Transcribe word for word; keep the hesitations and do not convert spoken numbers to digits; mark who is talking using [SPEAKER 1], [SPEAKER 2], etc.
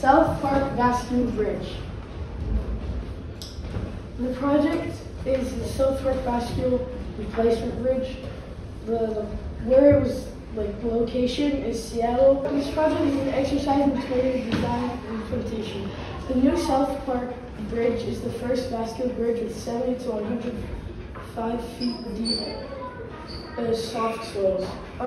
[SPEAKER 1] South Park Bascule Bridge. The project is the South Park Bascule Replacement Bridge. The where it was like the location is Seattle. This project is an exercise in creative design and implementation. The new South Park Bridge is the first Bascule bridge with seventy to one hundred five feet deep uh, soft soils.